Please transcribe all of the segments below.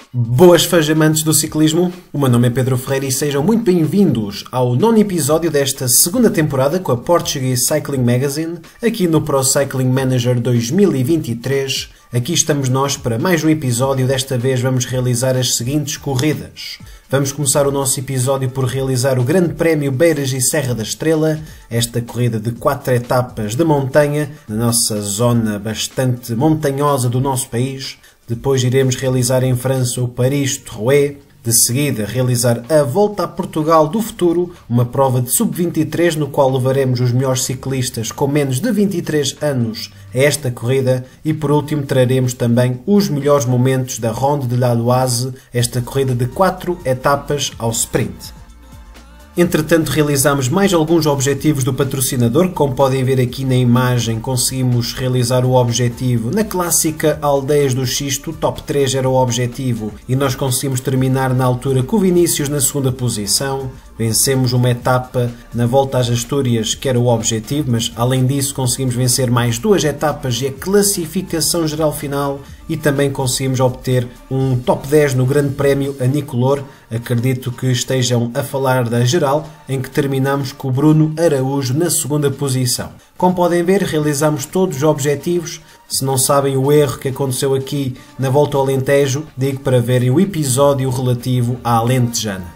Boas amantes do ciclismo, o meu nome é Pedro Ferreira e sejam muito bem-vindos ao nono episódio desta segunda temporada com a Portuguese Cycling Magazine, aqui no Pro Cycling Manager 2023. Aqui estamos nós para mais um episódio, desta vez vamos realizar as seguintes corridas. Vamos começar o nosso episódio por realizar o Grande Prémio Beiras e Serra da Estrela, esta corrida de 4 etapas de montanha, na nossa zona bastante montanhosa do nosso país. Depois iremos realizar em França o Paris-Roubaix. De seguida, realizar a Volta a Portugal do Futuro, uma prova de sub-23 no qual levaremos os melhores ciclistas com menos de 23 anos a esta corrida. E por último, traremos também os melhores momentos da Ronde de la Loise, esta corrida de 4 etapas ao sprint. Entretanto, realizamos mais alguns objetivos do patrocinador. Como podem ver aqui na imagem, conseguimos realizar o objetivo na clássica Aldeias do Xisto. Top 3 era o objetivo e nós conseguimos terminar na altura com o Vinícius na segunda posição. Vencemos uma etapa na Volta às Astúrias, que era o objetivo, mas além disso conseguimos vencer mais 2 etapas e a classificação geral final, e também conseguimos obter um top 10 no Grande Prémio a Nicolor. Acredito que estejam a falar da geral, em que terminamos com o Bruno Araújo na segunda posição. Como podem ver, realizamos todos os objetivos. Se não sabem o erro que aconteceu aqui na Volta ao Alentejo, digo para verem o episódio relativo à Alentejana.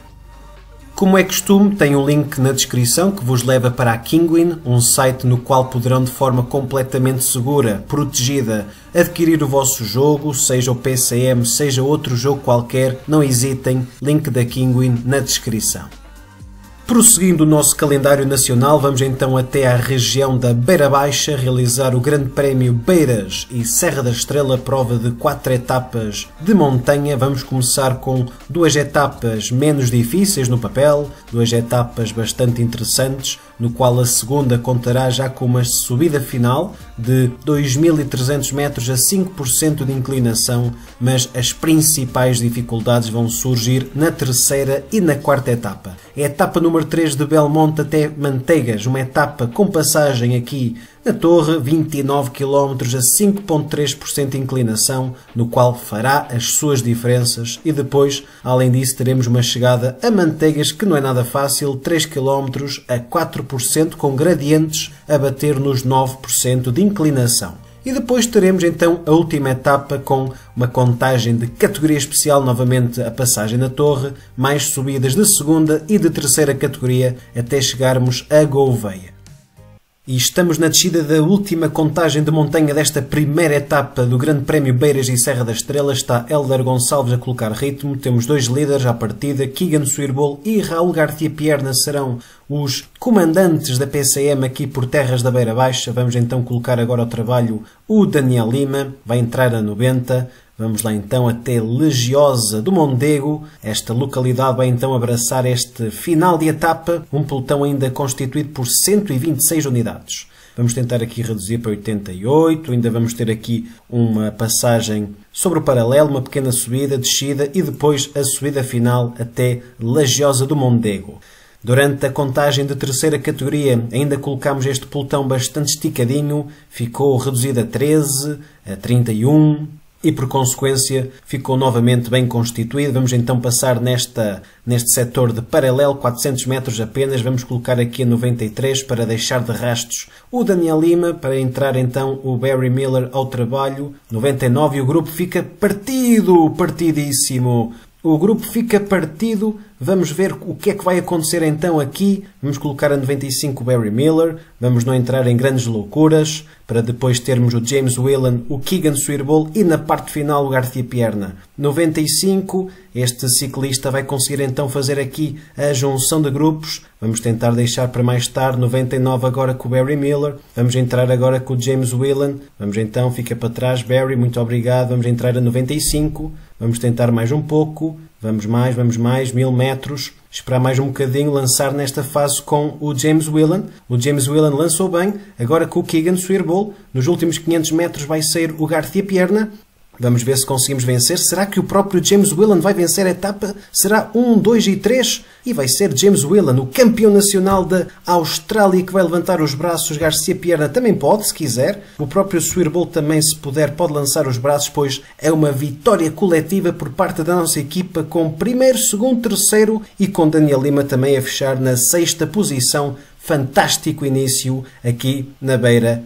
Como é costume, tem um link na descrição que vos leva para a Kinguin, um site no qual poderão de forma completamente segura, protegida, adquirir o vosso jogo, seja o PCM, seja outro jogo qualquer. Não hesitem, link da Kinguin na descrição. Prosseguindo o nosso calendário nacional, vamos então até à região da Beira Baixa realizar o Grande Prémio Beiras e Serra da Estrela, prova de 4 etapas de montanha. Vamos começar com 2 etapas menos difíceis no papel, 2 etapas bastante interessantes, no qual a segunda contará já com uma subida final de 2.300 metros a 5% de inclinação, mas as principais dificuldades vão surgir na terceira e na quarta etapa. A etapa número 3 de Belmonte até Manteigas, uma etapa com passagem aqui na Torre, 29 km a 5,3% de inclinação, no qual fará as suas diferenças. E depois, além disso, teremos uma chegada a Manteigas que não é nada fácil, 3 km a 4%, com gradientes a bater nos 9% de inclinação. E depois teremos então a última etapa com uma contagem de categoria especial, novamente a passagem na Torre, mais subidas de segunda e de terceira categoria até chegarmos a Gouveia. E estamos na descida da última contagem de montanha desta primeira etapa do Grande Prémio Beiras e Serra da Estrela. Está Hélder Gonçalves a colocar ritmo. Temos 2 líderes à partida, Keegan Swirbol e Raul García Pierna serão os comandantes da PCM aqui por terras da Beira Baixa. Vamos então colocar agora ao trabalho o Daniel Lima, vai entrar a 90. Vamos lá então até Legiosa do Mondego. Esta localidade vai então abraçar este final de etapa, um pelotão ainda constituído por 126 unidades. Vamos tentar aqui reduzir para 88, ainda vamos ter aqui uma passagem sobre o paralelo, uma pequena subida, descida e depois a subida final até Legiosa do Mondego. Durante a contagem de terceira categoria ainda colocamos este pelotão bastante esticadinho, ficou reduzido a 13, a 31... e por consequência ficou novamente bem constituído. Vamos então passar neste setor de paralelo, 400 metros apenas. Vamos colocar aqui a 93 para deixar de rastros o Daniel Lima, para entrar então o Barry Miller ao trabalho. 99 e o grupo fica partidíssimo. O grupo fica partido. Vamos ver o que é que vai acontecer então aqui. Vamos colocar a 95 o Barry Miller. Vamos não entrar em grandes loucuras, para depois termos o James Whelan, o Keegan Swirbol e na parte final o García Pierna. 95, este ciclista vai conseguir então fazer aqui a junção de grupos. Vamos tentar deixar para mais tarde. 99 agora com o Barry Miller. Vamos entrar agora com o James Whelan. Vamos então, fica para trás Barry, muito obrigado. Vamos entrar a 95. Vamos tentar mais um pouco. Vamos mais, 1000 metros. Esperar mais um bocadinho, lançar nesta fase com o James Whelan. O James Whelan lançou bem. Agora com o Keegan Swirbol. Nos últimos 500 metros vai sair o García Pierna. Vamos ver se conseguimos vencer. Será que o próprio James Whelan vai vencer a etapa? Será 1, 2 e 3? E vai ser James Whelan, o campeão nacional da Austrália, que vai levantar os braços. Garcia Pierna também pode, se quiser. O próprio Swirbol também, se puder, pode lançar os braços, pois é uma vitória coletiva por parte da nossa equipa, com primeiro, segundo, terceiro e com Daniel Lima também a fechar na 6ª posição. Fantástico início aqui na beira.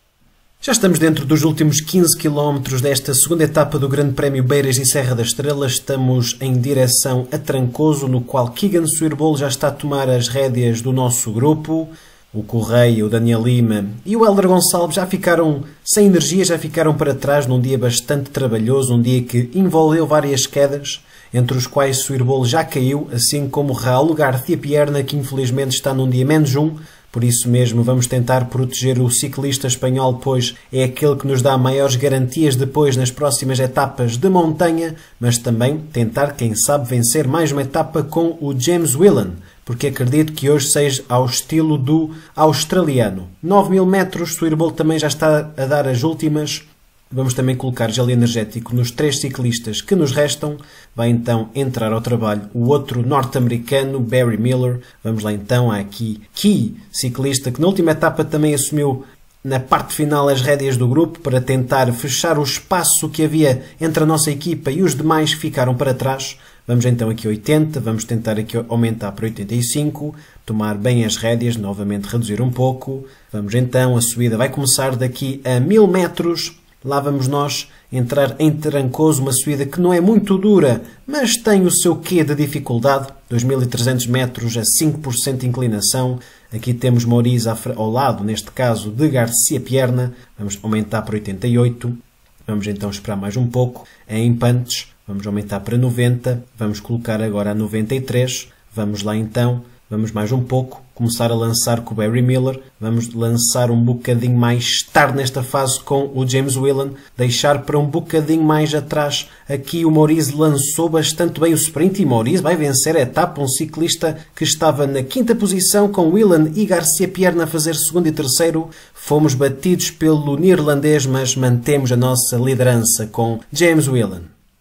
Já estamos dentro dos últimos 15 km desta segunda etapa do Grande Prémio Beiras e Serra da Estrela. Estamos em direção a Trancoso, no qual Keegan Swirbol já está a tomar as rédeas do nosso grupo. O Correia, o Daniel Lima e o Hélder Gonçalves já ficaram sem energia, já ficaram para trás num dia bastante trabalhoso, um dia que envolveu várias quedas, entre os quais Swirbol já caiu, assim como Raul Garcia Pierna, que infelizmente está num dia -1. Por isso mesmo vamos tentar proteger o ciclista espanhol, pois é aquele que nos dá maiores garantias depois nas próximas etapas de montanha, mas também tentar, quem sabe, vencer mais uma etapa com o James Whelan, porque acredito que hoje seja ao estilo do australiano. 9.000 metros, Swirbol também já está a dar as últimas. Vamos também colocar gel energético nos 3 ciclistas que nos restam. Vai então entrar ao trabalho o outro norte-americano, Barry Miller. Vamos lá então, há aqui Key, ciclista que na última etapa também assumiu na parte final as rédeas do grupo para tentar fechar o espaço que havia entre a nossa equipa e os demais que ficaram para trás. Vamos então aqui a 80, vamos tentar aqui aumentar para 85, tomar bem as rédeas, novamente reduzir um pouco. Vamos então, a subida vai começar daqui a 1000 metros. Lá vamos nós entrar em Trancoso, uma subida que não é muito dura, mas tem o seu quê de dificuldade. 2.300 metros a 5% de inclinação. Aqui temos Maurice ao lado, neste caso, de Garcia Pierna. Vamos aumentar para 88. Vamos então esperar mais um pouco. Em Pantes, vamos aumentar para 90. Vamos colocar agora a 93. Vamos lá então. Vamos mais um pouco, começar a lançar com o Barry Miller, vamos lançar um bocadinho mais tarde nesta fase com o James Whelan, deixar para um bocadinho mais atrás. Aqui o Maurice lançou bastante bem o sprint e Maurice vai vencer a etapa, um ciclista que estava na 5ª posição com Whelan e Garcia Pierna a fazer segundo e terceiro. Fomos batidos pelo neerlandês, mas mantemos a nossa liderança com James Whelan.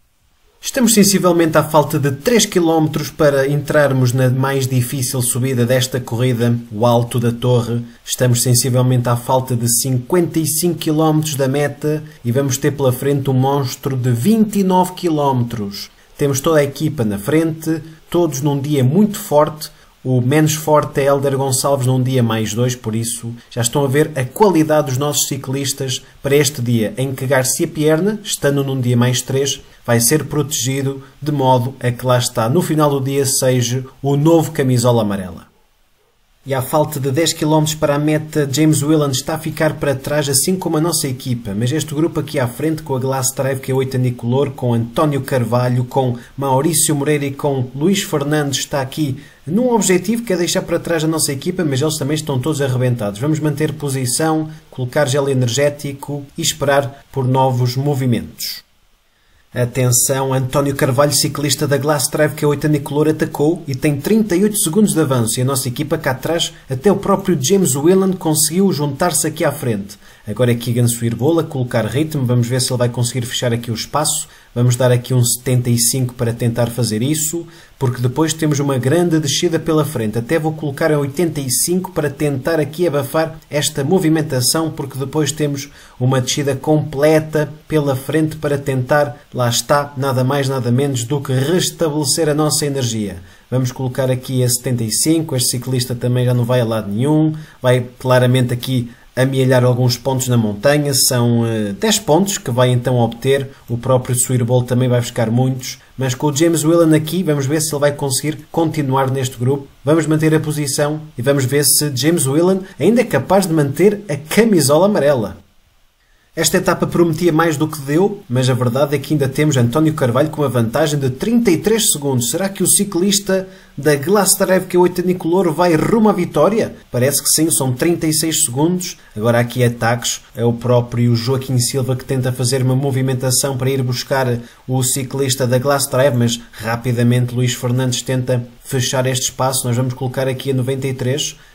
Estamos sensivelmente à falta de 3 km para entrarmos na mais difícil subida desta corrida, o Alto da Torre. Estamos sensivelmente à falta de 55 km da meta e vamos ter pela frente um monstro de 29 km. Temos toda a equipa na frente, todos num dia muito forte. O menos forte é Hélder Gonçalves num dia +2, por isso já estão a ver a qualidade dos nossos ciclistas para este dia, em que Garcia Pierna, estando num dia +3, vai ser protegido de modo a que lá está, no final do dia, seja o novo camisola amarela. E à falta de 10 km para a meta, James Whelan está a ficar para trás, assim como a nossa equipa. Mas este grupo aqui à frente, com a Glass Drive, que é 8 Nicolor, com António Carvalho, com Maurício Moreira e com Luís Fernandes, está aqui num objetivo que é deixar para trás a nossa equipa, mas eles também estão todos arrebentados. Vamos manter posição, colocar gel energético e esperar por novos movimentos. Atenção, António Carvalho, ciclista da Glass Drive, que é 8 Nicolor, atacou e tem 38 segundos de avanço. E a nossa equipa cá atrás, até o próprio James Whelan conseguiu juntar-se aqui à frente. Agora é Keegan Swirbol a colocar ritmo. Vamos ver se ele vai conseguir fechar aqui o espaço. Vamos dar aqui um 75 para tentar fazer isso, porque depois temos uma grande descida pela frente. Até vou colocar a 85 para tentar aqui abafar esta movimentação, porque depois temos uma descida completa pela frente para tentar, lá está, nada mais nada menos do que restabelecer a nossa energia. Vamos colocar aqui a 75, este ciclista também já não vai a lado nenhum, vai claramente aqui amealhar alguns pontos na montanha, são 10 pontos que vai então obter, o próprio Swirbol também vai buscar muitos, mas com o James Whelan aqui, vamos ver se ele vai conseguir continuar neste grupo, vamos manter a posição e vamos ver se James Whelan ainda é capaz de manter a camisola amarela. Esta etapa prometia mais do que deu, mas a verdade é que ainda temos António Carvalho com uma vantagem de 33 segundos. Será que o ciclista da Glass Drive, que é 8 Nicolor, vai rumo à vitória? Parece que sim, são 36 segundos. Agora aqui ataques, é o próprio Joaquim Silva que tenta fazer uma movimentação para ir buscar o ciclista da Glass Drive, mas rapidamente Luís Fernandes tenta fechar este espaço. Nós vamos colocar aqui a 93.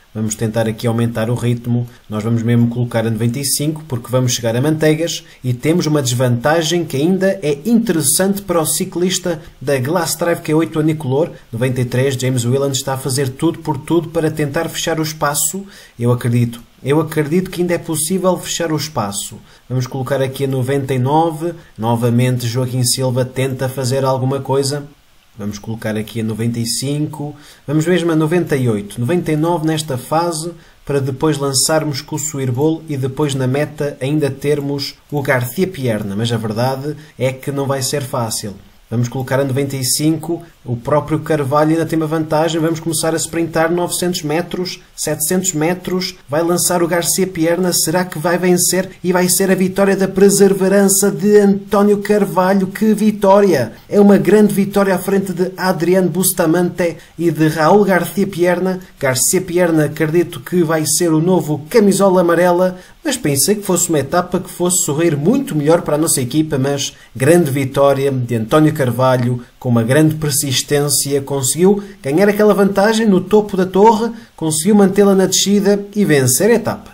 Vamos tentar aqui aumentar o ritmo. Nós vamos mesmo colocar a 95 porque vamos chegar a Manteigas e temos uma desvantagem que ainda é interessante para o ciclista da Glass Drive Q8 a Nicolor. 93, James Whelan está a fazer tudo por tudo para tentar fechar o espaço. Eu acredito que ainda é possível fechar o espaço. Vamos colocar aqui a 99. Novamente Joaquim Silva tenta fazer alguma coisa. Vamos colocar aqui a 95. Vamos mesmo a 98. 99 nesta fase para depois lançarmos com o Suirbol e depois na meta ainda termos o Garcia Pierna. Mas a verdade é que não vai ser fácil. Vamos colocar a 95, o próprio Carvalho ainda tem uma vantagem, vamos começar a sprintar 900 metros, 700 metros, vai lançar o Garcia Pierna, será que vai vencer? E vai ser a vitória da perseverança de António Carvalho, que vitória! É uma grande vitória à frente de Adrián Bustamante e de Raul Garcia Pierna. Garcia Pierna acredito que vai ser o novo camisola amarela, mas pensei que fosse uma etapa que fosse sorrir muito melhor para a nossa equipa, mas grande vitória de António Carvalho, com uma grande persistência, conseguiu ganhar aquela vantagem no topo da torre, conseguiu mantê-la na descida e vencer a etapa.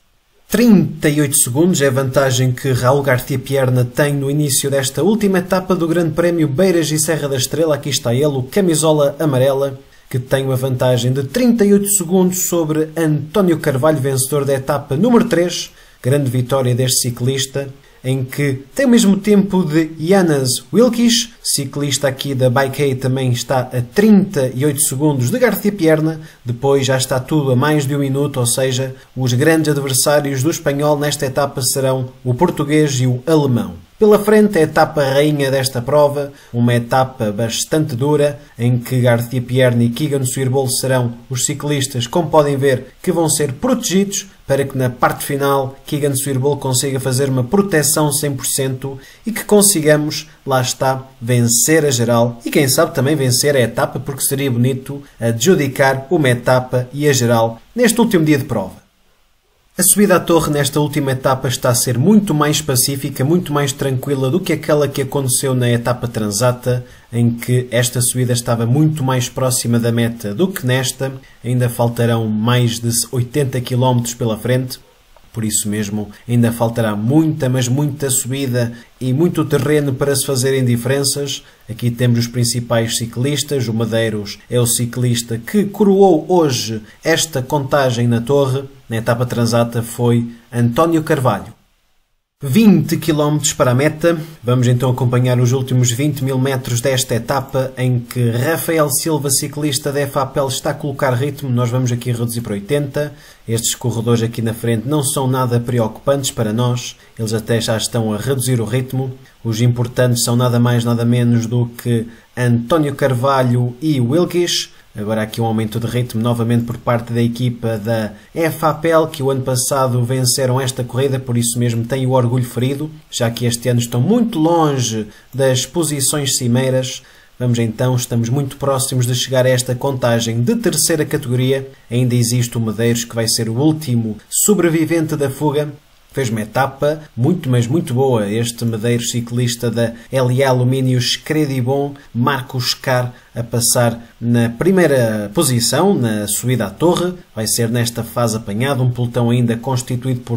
38 segundos é a vantagem que Raul Garcia Pierna tem no início desta última etapa do Grande Prémio Beiras e Serra da Estrela. Aqui está ele, o camisola amarela, que tem uma vantagem de 38 segundos sobre António Carvalho, vencedor da etapa número 3. Grande vitória deste ciclista, em que tem o mesmo tempo de Janas Wilkes, ciclista aqui da Bike também está a 38 segundos de Garcia Pierna. Depois já está tudo a mais de um minuto, ou seja, os grandes adversários do espanhol nesta etapa serão o português e o alemão. Pela frente, a etapa rainha desta prova, uma etapa bastante dura, em que Garcia Pierna e Keegan Suirbol serão os ciclistas, como podem ver, que vão ser protegidos, para que na parte final Keegan Suirbol consiga fazer uma proteção 100% e que consigamos, lá está, vencer a geral e quem sabe também vencer a etapa, porque seria bonito adjudicar uma etapa e a geral neste último dia de prova. A subida à torre nesta última etapa está a ser muito mais pacífica, muito mais tranquila do que aquela que aconteceu na etapa Transata, em que esta subida estava muito mais próxima da meta do que nesta. Ainda faltarão mais de 80 km pela frente. Por isso mesmo, ainda faltará muita, mas muita subida e muito terreno para se fazerem diferenças. Aqui temos os principais ciclistas. O Medeiros é o ciclista que coroou hoje esta contagem na torre. Na etapa Transata foi António Carvalho. 20 km para a meta. Vamos então acompanhar os últimos 20 mil metros desta etapa, em que Rafael Silva, ciclista da FAPEL, está a colocar ritmo. Nós vamos aqui reduzir para 80. Estes corredores aqui na frente não são nada preocupantes para nós. Eles até já estão a reduzir o ritmo. Os importantes são nada mais nada menos do que António Carvalho e Wilkes. Agora aqui um aumento de ritmo novamente por parte da equipa da FAPEL, que o ano passado venceram esta corrida, por isso mesmo têm o orgulho ferido, já que este ano estão muito longe das posições cimeiras. Vamos então, estamos muito próximos de chegar a esta contagem de terceira categoria. Ainda existe o Medeiros, que vai ser o último sobrevivente da fuga. Fez uma etapa muito, mas muito boa. Este Medeiros, ciclista da LA Alumínios Credibon, Marcos Car, a passar na primeira posição, na subida à torre. Vai ser nesta fase apanhado, um pelotão ainda constituído por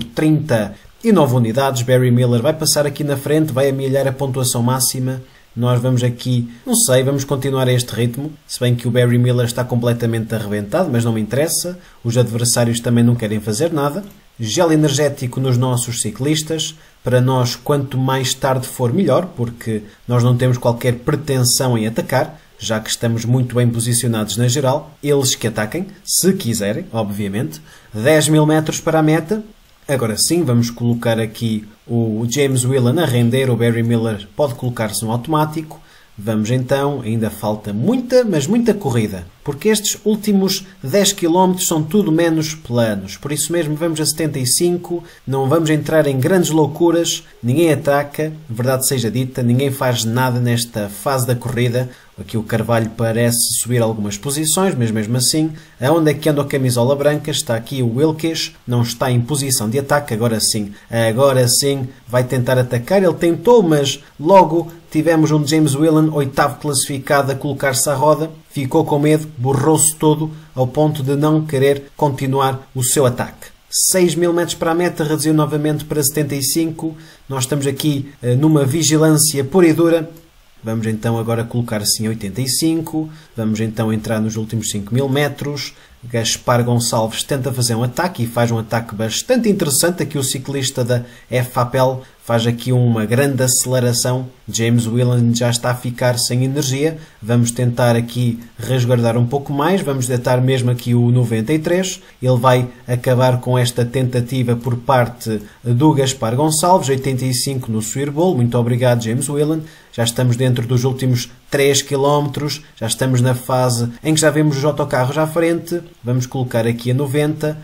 39 unidades. Barry Miller vai passar aqui na frente, vai amealhar a pontuação máxima. Nós vamos aqui, não sei, vamos continuar a este ritmo, se bem que o Barry Miller está completamente arrebentado, mas não me interessa. Os adversários também não querem fazer nada. Gel energético nos nossos ciclistas. Para nós, quanto mais tarde for, melhor, porque nós não temos qualquer pretensão em atacar, já que estamos muito bem posicionados na geral. Eles que ataquem, se quiserem, obviamente. 10 mil metros para a meta. Agora sim, vamos colocar aqui o James Whelan a render. O Barry Miller pode colocar-se no automático. Vamos então, ainda falta muita, mas muita corrida, porque estes últimos 10 km são tudo menos planos. Por isso mesmo vamos a 75, não vamos entrar em grandes loucuras, ninguém ataca, verdade seja dita, ninguém faz nada nesta fase da corrida. Aqui o Carvalho parece subir algumas posições, mas mesmo assim, aonde é que anda a camisola branca? Está aqui o Wilkes, não está em posição de ataque, agora sim vai tentar atacar. Ele tentou, mas logo tivemos um James Whelan, oitavo classificado, a colocar-se à roda, ficou com medo, borrou-se todo ao ponto de não querer continuar o seu ataque. 6.000 metros para a meta, reduziu novamente para 75. Nós estamos aqui numa vigilância pura e dura. Vamos então agora colocar assim 85. Vamos então entrar nos últimos 5.000 metros. Gaspar Gonçalves tenta fazer um ataque e faz um ataque bastante interessante. Aqui o ciclista da FAPEL faz aqui uma grande aceleração. James Whelan já está a ficar sem energia. Vamos tentar aqui resguardar um pouco mais. Vamos deitar mesmo aqui o 93. Ele vai acabar com esta tentativa por parte do Gaspar Gonçalves. 85 no Swear Bowl. Muito obrigado, James Whelan. Já estamos dentro dos últimos 3 km. Já estamos na fase em que já vemos os autocarros à frente. Vamos colocar aqui a 90.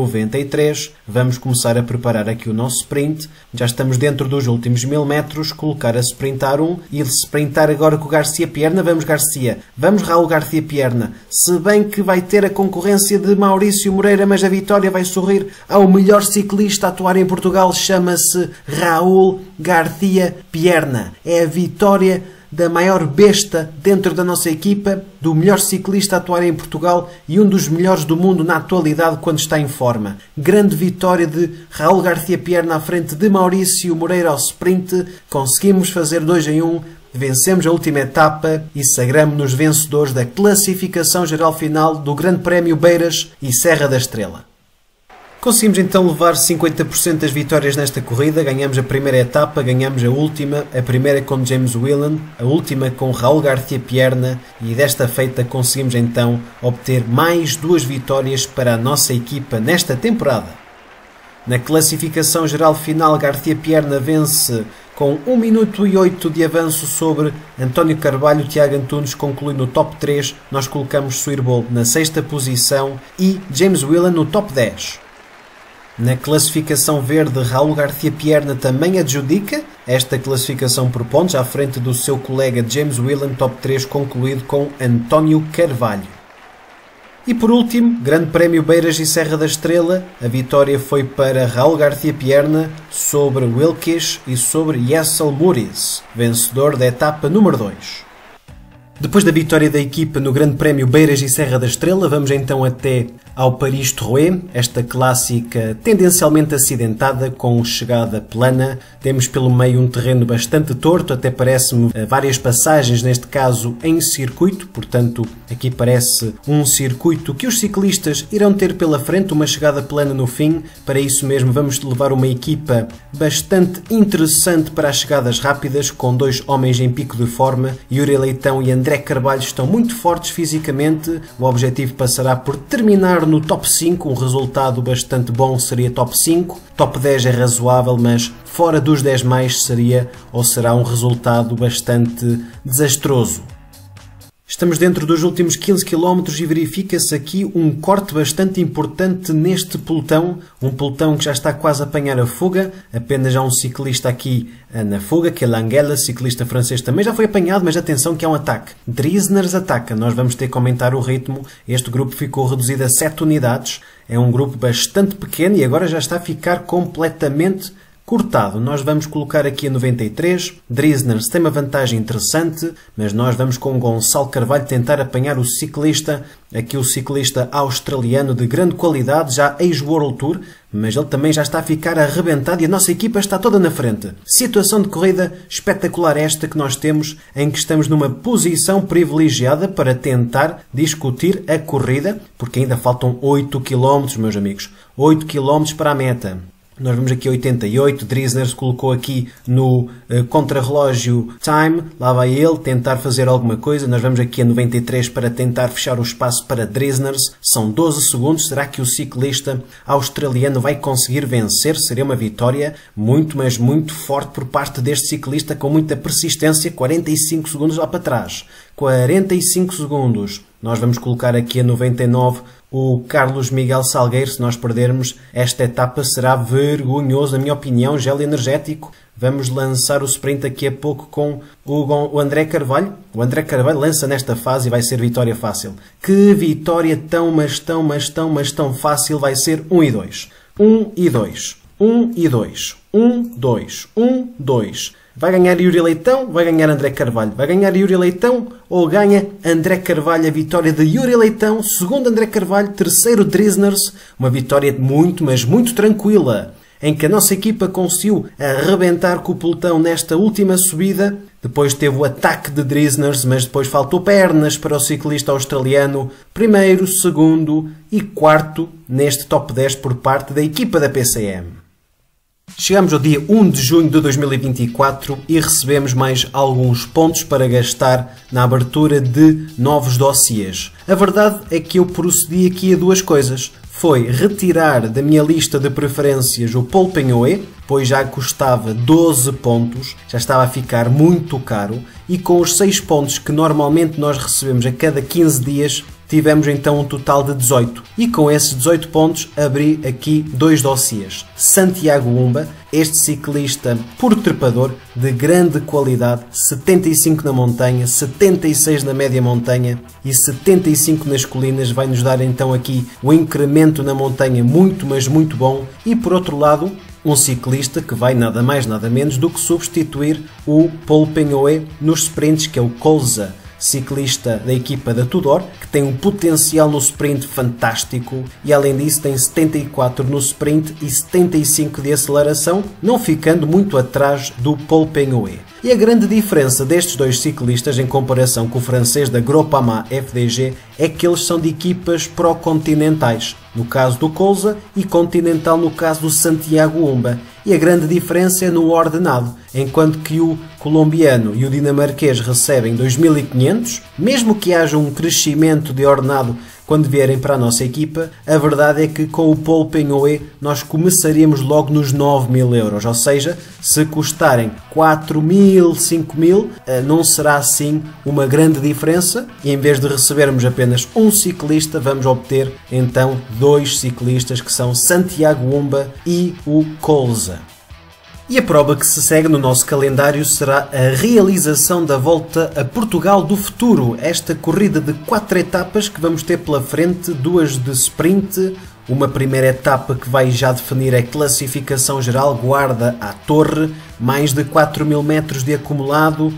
93. Vamos começar a preparar aqui o nosso sprint. Já estamos dentro dos últimos 1000 metros. Colocar a sprintar 1 e sprintar agora com o Garcia Pierna. Vamos, Garcia. Vamos, Raul Garcia Pierna. Se bem que vai ter a concorrência de Maurício Moreira, mas a vitória vai sorrir ao melhor ciclista a atuar em Portugal. Chama-se Raul Garcia Pierna. É a vitória da maior besta dentro da nossa equipa, do melhor ciclista a atuar em Portugal e um dos melhores do mundo na atualidade quando está em forma. Grande vitória de Raul Garcia Pierna à frente de Maurício Moreira ao sprint. Conseguimos fazer 2 em 1, vencemos a última etapa e sagramos-nos vencedores da classificação geral final do Grande Prémio Beiras e Serra da Estrela. Conseguimos então levar 50% das vitórias nesta corrida. Ganhamos a primeira etapa, ganhamos a última, a primeira com James Whelan, a última com Raul Garcia Pierna e desta feita conseguimos então obter mais 2 vitórias para a nossa equipa nesta temporada. Na classificação geral final, Garcia Pierna vence com 1 minuto e 8 de avanço sobre António Carvalho. Tiago Antunes conclui no top 3. Nós colocamos Swear Bowl na 6ª posição e James Whelan no top 10. Na classificação verde, Raul Garcia Pierna também adjudica esta classificação por pontos, à frente do seu colega James Whelan, top 3 concluído com António Carvalho. E por último, Grande Prémio Beiras e Serra da Estrela, a vitória foi para Raul Garcia Pierna sobre Wilkes e sobre Jessel Muriz, vencedor da etapa número 2. Depois da vitória da equipa no Grande Prémio Beiras e Serra da Estrela, vamos então até ao Paris-Troué, esta clássica tendencialmente acidentada com chegada plana. Temos pelo meio um terreno bastante torto, até parece-me várias passagens, neste caso em circuito, portanto aqui parece um circuito que os ciclistas irão ter pela frente, uma chegada plana no fim. Para isso mesmo vamos levar uma equipa bastante interessante para as chegadas rápidas, com 2 homens em pico de forma. Yuri Leitão e André Carvalho estão muito fortes fisicamente. O objetivo passará por terminar no top 5, um resultado bastante bom seria top 5, top 10 é razoável, mas fora dos 10 mais seria ou será um resultado bastante desastroso. Estamos dentro dos últimos 15 km e verifica-se aqui um corte bastante importante neste pelotão. Um pelotão que já está quase a apanhar a fuga. Apenas há um ciclista aqui na fuga, que é Langella, ciclista francês, também já foi apanhado, mas atenção que há um ataque. Driesners ataca, nós vamos ter que aumentar o ritmo. Este grupo ficou reduzido a 7 unidades. É um grupo bastante pequeno e agora já está a ficar completamente cortado. Nós vamos colocar aqui a 93. Driesners tem uma vantagem interessante, mas nós vamos com o Gonçalo Carvalho tentar apanhar o ciclista, aqui o ciclista australiano de grande qualidade, já ex-World Tour, mas ele também já está a ficar arrebentado e a nossa equipa está toda na frente. Situação de corrida espetacular esta que nós temos, em que estamos numa posição privilegiada para tentar discutir a corrida, porque ainda faltam 8 km, meus amigos. 8 km para a meta. Nós vemos aqui 88, Driesners colocou aqui no contrarrelógio time, lá vai ele tentar fazer alguma coisa. Nós vamos aqui a 93 para tentar fechar o espaço para Driesners, são 12 segundos, será que o ciclista australiano vai conseguir vencer? Seria uma vitória muito, mas muito forte por parte deste ciclista, com muita persistência. 45 segundos lá para trás, 45 segundos. Nós vamos colocar aqui a 99 o Carlos Miguel Salgueiro. Se nós perdermos esta etapa será vergonhoso, na minha opinião. Gel energético. Vamos lançar o sprint daqui a pouco com o André Carvalho. O André Carvalho lança nesta fase e vai ser vitória fácil. Que vitória tão fácil vai ser. 1 e 2. 1 e 2. 1 e 2. 1, 2. 1, 2. Vai ganhar Yuri Leitão, vai ganhar André Carvalho. Vai ganhar Yuri Leitão ou ganha André Carvalho? A vitória de Yuri Leitão, segundo André Carvalho, terceiro Driesners. Uma vitória muito, mas muito tranquila, em que a nossa equipa conseguiu arrebentar com o pelotão nesta última subida. Depois teve o ataque de Driesners, mas depois faltou pernas para o ciclista australiano. Primeiro, segundo e quarto neste top 10 por parte da equipa da PCM. Chegamos ao dia 1 de junho de 2024 e recebemos mais alguns pontos para gastar na abertura de novos dossiês. A verdade é que eu procedi aqui a duas coisas. Foi retirar da minha lista de preferências o Paul Penhoe, pois já custava 12 pontos, já estava a ficar muito caro, e com os 6 pontos que normalmente nós recebemos a cada 15 dias, tivemos então um total de 18. E com esses 18 pontos abri aqui dois dossiês. Santiago Umba, este ciclista puro trepador, de grande qualidade, 75 na montanha, 76 na média montanha e 75 nas colinas, vai nos dar então aqui o incremento na montanha muito, mas muito bom. E por outro lado, um ciclista que vai nada mais nada menos do que substituir o Paul Penhoe nos sprints, que é o Colza, ciclista da equipa da Tudor, que tem um potencial no sprint fantástico e além disso tem 74 no sprint e 75 de aceleração, não ficando muito atrás do Paul Penhoe. E a grande diferença destes dois ciclistas em comparação com o francês da Groupama FDG é que eles são de equipas pró-continentais, no caso do Colza, e continental no caso do Santiago Umba. E a grande diferença é no ordenado, enquanto que o colombiano e o dinamarquês recebem 2.500, mesmo que haja um crescimento de ordenado quando vierem para a nossa equipa, a verdade é que com o Paul Penhoe nós começaríamos logo nos 9.000 euros, ou seja, se custarem 4.000, 5.000, não será assim uma grande diferença e em vez de recebermos apenas um ciclista, vamos obter então dois ciclistas que são Santiago Umba e o Colza. E a prova que se segue no nosso calendário será a realização da Volta a Portugal do Futuro. Esta corrida de 4 etapas que vamos ter pela frente, 2 de sprint, uma primeira etapa que vai já definir a classificação geral, Guarda à Torre, mais de 4.000 metros de acumulado,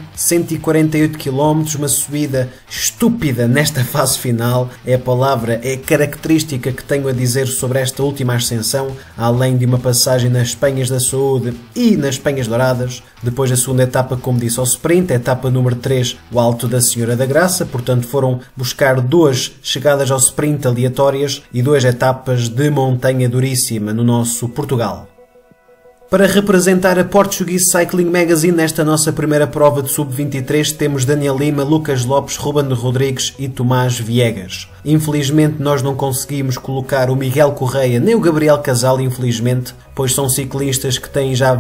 148 km, uma subida estúpida nesta fase final, é a palavra, é a característica que tenho a dizer sobre esta última ascensão, além de uma passagem nas Penhas da Saúde e nas Penhas Douradas. Depois a segunda etapa, como disse, ao sprint, a etapa número 3, o Alto da Senhora da Graça, portanto foram buscar 2 chegadas ao sprint aleatórias e 2 etapas de montanha duríssima no nosso Portugal. Para representar a Portuguese Cycling Magazine nesta nossa primeira prova de Sub-23 temos Daniel Lima, Lucas Lopes, Ruben Rodrigues e Tomás Viegas. Infelizmente nós não conseguimos colocar o Miguel Correia nem o Gabriel Casal, infelizmente, pois são ciclistas que têm já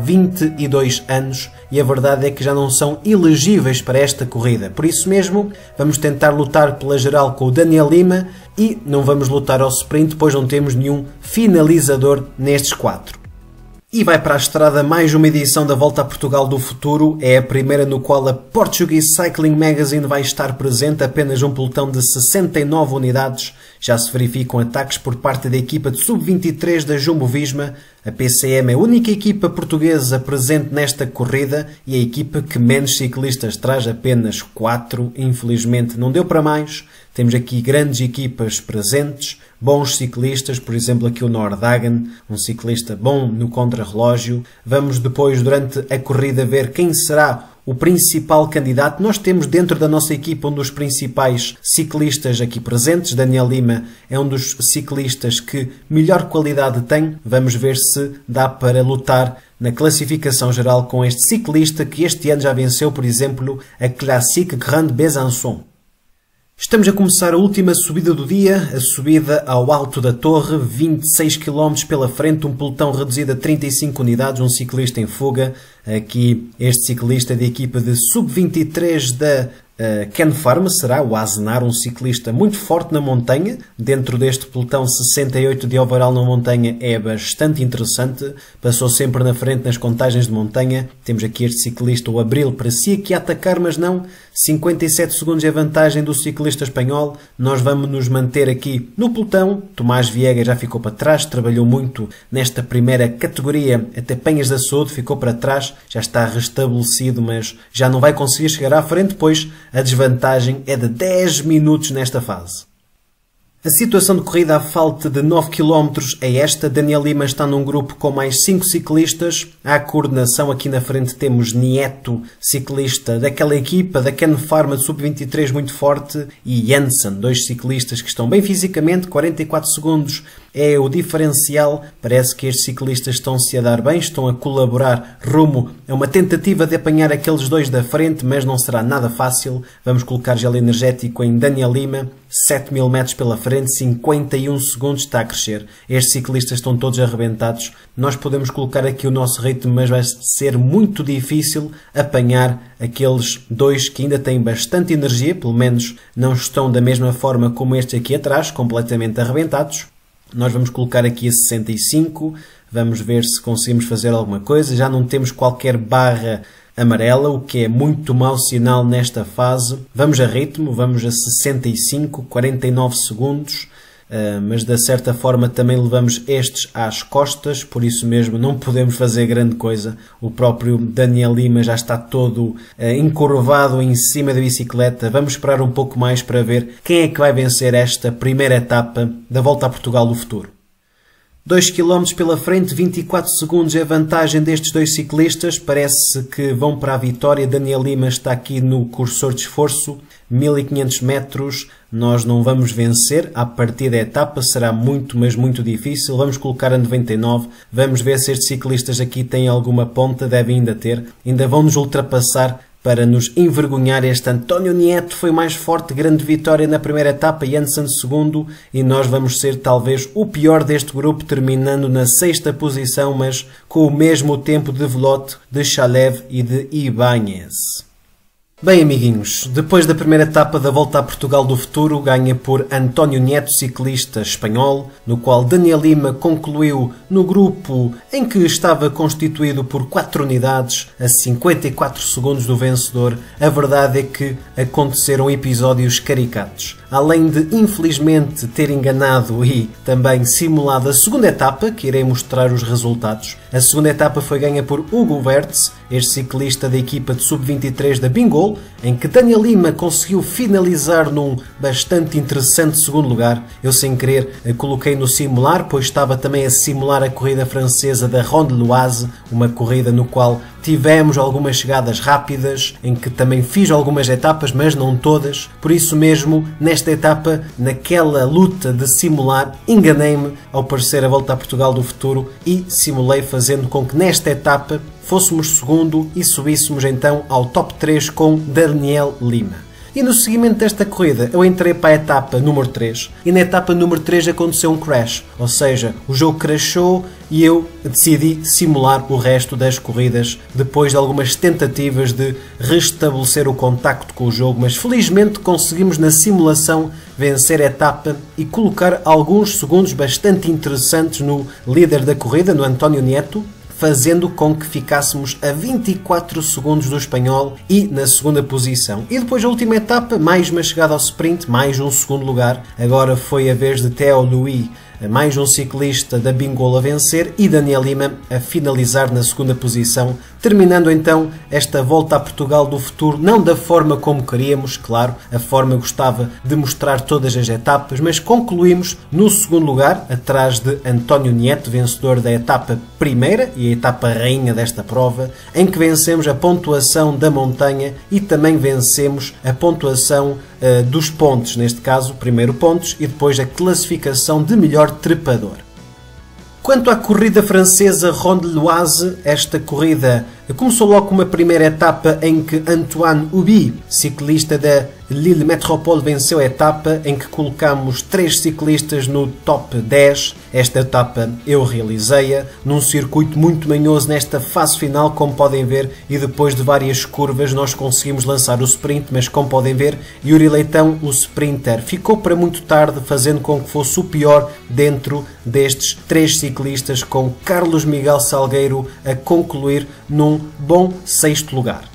22 anos e a verdade é que já não são elegíveis para esta corrida. Por isso mesmo vamos tentar lutar pela geral com o Daniel Lima e não vamos lutar ao sprint, pois não temos nenhum finalizador nestes 4. E vai para a estrada mais uma edição da Volta a Portugal do Futuro. É a primeira no qual a Portuguese Cycling Magazine vai estar presente, apenas um pelotão de 69 unidades. Já se verificam ataques por parte da equipa de Sub-23 da Jumbo-Visma. A PCM é a única equipa portuguesa presente nesta corrida e a equipa que menos ciclistas traz, apenas 4. Infelizmente não deu para mais. Temos aqui grandes equipas presentes, bons ciclistas, por exemplo aqui o Nordhagen, um ciclista bom no contrarrelógio. Vamos depois, durante a corrida, ver quem será o principal candidato. Nós temos dentro da nossa equipa um dos principais ciclistas aqui presentes. Daniel Lima é um dos ciclistas que melhor qualidade tem. Vamos ver se dá para lutar na classificação geral com este ciclista que este ano já venceu, por exemplo, a Classique Grande Besançon. Estamos a começar a última subida do dia, a subida ao Alto da Torre, 26 km pela frente, um pelotão reduzido a 35 unidades, um ciclista em fuga. Aqui este ciclista da equipa de Sub-23 da Ken Pharma será o Aznar, um ciclista muito forte na montanha. Dentro deste pelotão, 68 de overall na montanha é bastante interessante. Passou sempre na frente nas contagens de montanha. Temos aqui este ciclista, o Abril, parecia que ia atacar, mas não. 57 segundos é a vantagem do ciclista espanhol. Nós vamos nos manter aqui no pelotão. Tomás Viegas já ficou para trás, trabalhou muito nesta primeira categoria, até Penhas da Saúde ficou para trás, já está restabelecido, mas já não vai conseguir chegar à frente, pois a desvantagem é de 10 minutos nesta fase. A situação de corrida à falta de 9 km é esta. Daniel Lima está num grupo com mais 5 ciclistas. Há coordenação. Aqui na frente temos Nieto, ciclista daquela equipa, da Ken Pharma de Sub-23 muito forte, e Jensen, 2 ciclistas que estão bem fisicamente. 44 segundos é o diferencial. Parece que estes ciclistas estão-se a dar bem, estão a colaborar rumo a uma tentativa de apanhar aqueles 2 da frente, mas não será nada fácil. Vamos colocar gel energético em Daniel Lima. 7.000 metros pela frente, 51 segundos, está a crescer. Estes ciclistas estão todos arrebentados. Nós podemos colocar aqui o nosso ritmo, mas vai ser muito difícil apanhar aqueles 2 que ainda têm bastante energia, pelo menos não estão da mesma forma como estes aqui atrás, completamente arrebentados. Nós vamos colocar aqui a 65, vamos ver se conseguimos fazer alguma coisa. Já não temos qualquer barra amarela, o que é muito mau sinal nesta fase. Vamos a ritmo, vamos a 65, 49 segundos, mas de certa forma também levamos estes às costas, por isso mesmo não podemos fazer grande coisa. O próprio Daniel Lima já está todo encurvado em cima da bicicleta. Vamos esperar um pouco mais para ver quem é que vai vencer esta primeira etapa da Volta a Portugal do futuro. 2 km pela frente, 24 segundos é a vantagem destes 2 ciclistas. Parece que vão para a vitória. Daniel Lima está aqui no cursor de esforço. 1500 metros. Nós não vamos vencer. A partir da etapa será muito, mas muito difícil. Vamos colocar a 99. Vamos ver se estes ciclistas aqui têm alguma ponta. Devem ainda ter. Ainda vão nos ultrapassar para nos envergonhar. Este António Nieto foi mais forte, grande vitória na primeira etapa, Jensen segundo, e nós vamos ser talvez o pior deste grupo, terminando na 6ª posição, mas com o mesmo tempo de Velote, de Chalev e de Ibáñez. Bem, amiguinhos, depois da primeira etapa da Volta a Portugal do futuro, ganha por António Nieto, ciclista espanhol, no qual Daniel Lima concluiu no grupo em que estava constituído por 4 unidades, a 54 segundos do vencedor. A verdade é que aconteceram episódios caricatos. Além de, infelizmente, ter enganado e também simulado a segunda etapa, que irei mostrar os resultados. A segunda etapa foi ganha por Hugo Verts, este ciclista da equipa de Sub-23 da Bingol, em que Daniel Lima conseguiu finalizar num bastante interessante segundo lugar. Eu, sem querer, coloquei no simular, pois estava também a simular a corrida francesa da Ronde Loise, uma corrida no qual tivemos algumas chegadas rápidas, em que também fiz algumas etapas, mas não todas. Por isso mesmo, nesta etapa, naquela luta de simular, enganei-me ao parecer a Volta a Portugal do futuro e simulei, fazendo com que nesta etapa fôssemos segundo e subíssemos então ao top 3 com Daniel Lima. E no seguimento desta corrida eu entrei para a etapa número 3 e na etapa número 3 aconteceu um crash, ou seja, o jogo crashou e eu decidi simular o resto das corridas depois de algumas tentativas de restabelecer o contacto com o jogo, mas felizmente conseguimos na simulação vencer a etapa e colocar alguns segundos bastante interessantes no líder da corrida, no António Nieto, fazendo com que ficássemos a 24 segundos do espanhol e na segunda posição. E depois a última etapa, mais uma chegada ao sprint, mais um segundo lugar. Agora foi a vez de Theo Louis, mais um ciclista da Bingol a vencer, e Daniel Lima a finalizar na segunda posição, terminando então esta Volta a Portugal do futuro, não da forma como queríamos, claro, a forma gostava de mostrar todas as etapas, mas concluímos no segundo lugar, atrás de António Nieto, vencedor da etapa primeira e a etapa rainha desta prova, em que vencemos a pontuação da montanha e também vencemos a pontuação dos pontos, neste caso, primeiro pontos e depois a classificação de melhor trepador. Quanto à corrida francesa Ronde Loise, esta corrida começou logo com uma primeira etapa em que Antoine Houby, ciclista da Lille Métropole, venceu a etapa, em que colocamos 3 ciclistas no top 10. Esta etapa eu realizei-a num circuito muito manhoso nesta fase final, como podem ver, e depois de várias curvas nós conseguimos lançar o sprint, mas como podem ver, Yuri Leitão, o sprinter, ficou para muito tarde, fazendo com que fosse o pior dentro destes 3 ciclistas, com Carlos Miguel Salgueiro a concluir num bom 6º lugar.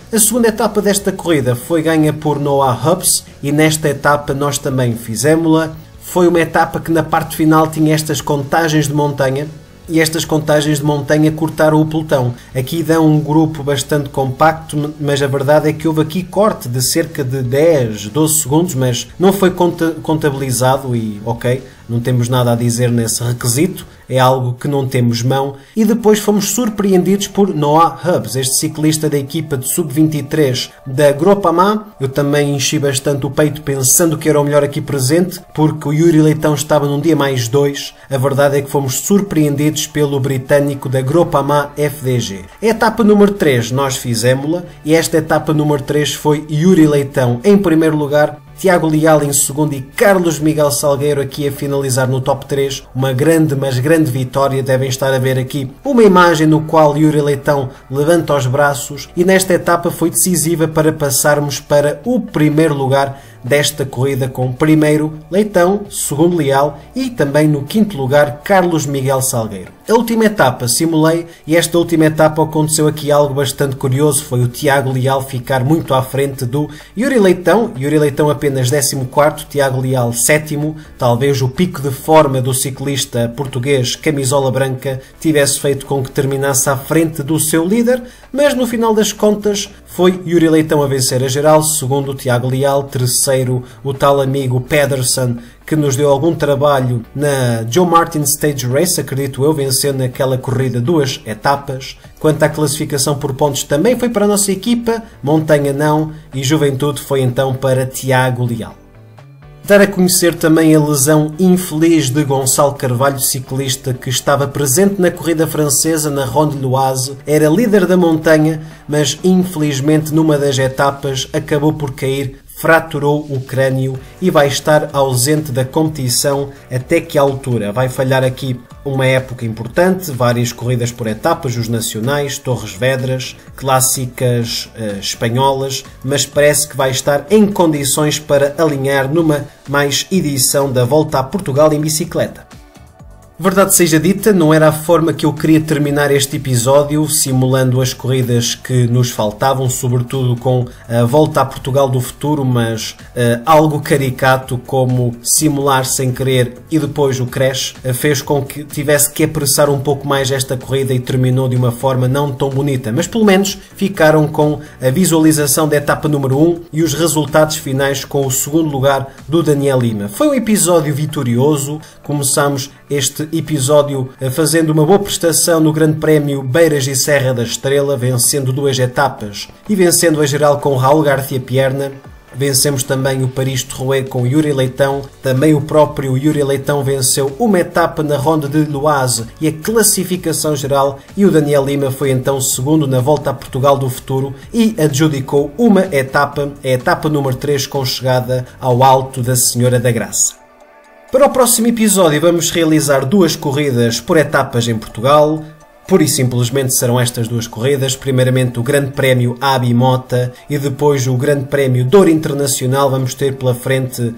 A segunda etapa desta corrida foi ganha por Noah Hubbs e nesta etapa nós também fizemos-la. Foi uma etapa que na parte final tinha estas contagens de montanha e estas contagens de montanha cortaram o pelotão. Aqui dão um grupo bastante compacto, mas a verdade é que houve aqui corte de cerca de 10, 12 segundos, mas não foi contabilizado e ok, não temos nada a dizer nesse requisito, é algo que não temos mão. E depois fomos surpreendidos por Noah Hubbs, este ciclista da equipa de sub-23 da Groupama. Eu também enchi bastante o peito pensando que era o melhor aqui presente, porque o Yuri Leitão estava num dia mais 2. A verdade é que fomos surpreendidos pelo britânico da Groupama FDG. A etapa número 3 nós fizemos-la e esta etapa número 3 foi Yuri Leitão em primeiro lugar, Tiago Leal em segundo e Carlos Miguel Salgueiro aqui a finalizar no top 3. Uma grande, mas grande vitória. Devem estar a ver aqui uma imagem no qual Yuri Leitão levanta os braços e nesta etapa foi decisiva para passarmos para o primeiro lugar desta corrida, com primeiro Leitão, segundo Leal e também no quinto lugar Carlos Miguel Salgueiro. A última etapa simulei e esta última etapa aconteceu aqui algo bastante curioso, foi o Tiago Leal ficar muito à frente do Yuri Leitão apenas 14º, Tiago Leal 7º, talvez o pico de forma do ciclista português camisola branca tivesse feito com que terminasse à frente do seu líder, mas no final das contas foi Yuri Leitão a vencer a geral, segundo o Tiago Leal, terceiro o tal amigo Pedersen, que nos deu algum trabalho na Joe Martin Stage Race, acredito eu, vencendo naquela corrida 2 etapas. Quanto à classificação por pontos também foi para a nossa equipa, Montanha não, e Juventude foi então para Tiago Leal. Dar a conhecer também a lesão infeliz de Gonçalo Carvalho, ciclista que estava presente na corrida francesa na Ronde Loise, era líder da montanha, mas infelizmente numa das etapas acabou por cair, fraturou o crânio e vai estar ausente da competição até que altura. Vai falhar aqui uma época importante, várias corridas por etapas, os nacionais, Torres Vedras, clássicas espanholas, mas parece que vai estar em condições para alinhar numa mais edição da Volta a Portugal em bicicleta. Verdade seja dita, não era a forma que eu queria terminar este episódio, simulando as corridas que nos faltavam, sobretudo com a Volta a Portugal do futuro, mas algo caricato como simular sem querer e depois o crash fez com que tivesse que apressar um pouco mais esta corrida e terminou de uma forma não tão bonita, mas pelo menos ficaram com a visualização da etapa número 1 e os resultados finais com o segundo lugar do Daniel Lima. Foi um episódio vitorioso, começamos este episódio fazendo uma boa prestação no Grande Prémio Beiras e Serra da Estrela, vencendo 2 etapas e vencendo a geral com Raul García Pierna. Vencemos também o Paris-Roubaix com Yuri Leitão. Também o próprio Yuri Leitão venceu uma etapa na Ronde de Loise e a classificação geral. E o Daniel Lima foi então segundo na Volta a Portugal do futuro e adjudicou uma etapa, a etapa número 3, com chegada ao Alto da Senhora da Graça. Para o próximo episódio vamos realizar 2 corridas por etapas em Portugal. Pura e simplesmente serão estas 2 corridas. Primeiramente o Grande Prémio Abi Mota e depois o Grande Prémio Douro Internacional. Vamos ter pela frente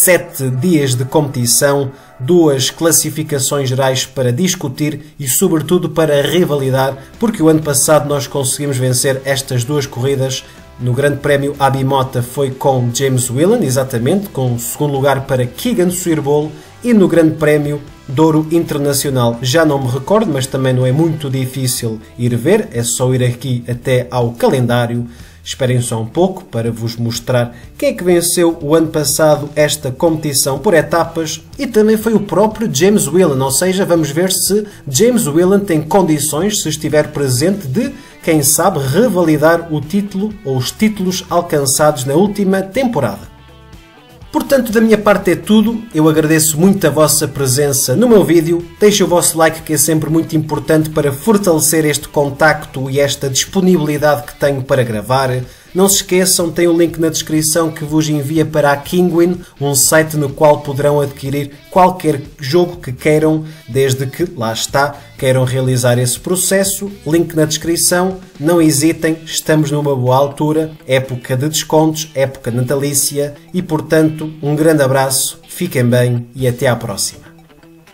7 dias de competição, 2 classificações gerais para discutir e sobretudo para revalidar, porque o ano passado nós conseguimos vencer estas 2 corridas. No Grande Prémio Abi Mota foi com James Whelan, exatamente, com o segundo lugar para Keegan Swirbol, e no Grande Prémio Douro Internacional já não me recordo, mas também não é muito difícil ir ver, é só ir aqui até ao calendário. Esperem só um pouco para vos mostrar quem é que venceu o ano passado esta competição por etapas, e também foi o próprio James Whelan, ou seja, vamos ver se James Whelan tem condições, se estiver presente, de, quem sabe, revalidar o título ou os títulos alcançados na última temporada. Portanto, da minha parte é tudo. Eu agradeço muito a vossa presença no meu vídeo. Deixem o vosso like, que é sempre muito importante para fortalecer este contacto e esta disponibilidade que tenho para gravar. Não se esqueçam, tem o link na descrição que vos envia para a Kinguin, um site no qual poderão adquirir qualquer jogo que queiram, desde que, lá está, queiram realizar esse processo. Link na descrição, não hesitem, estamos numa boa altura, época de descontos, época natalícia e, portanto, um grande abraço, fiquem bem e até à próxima.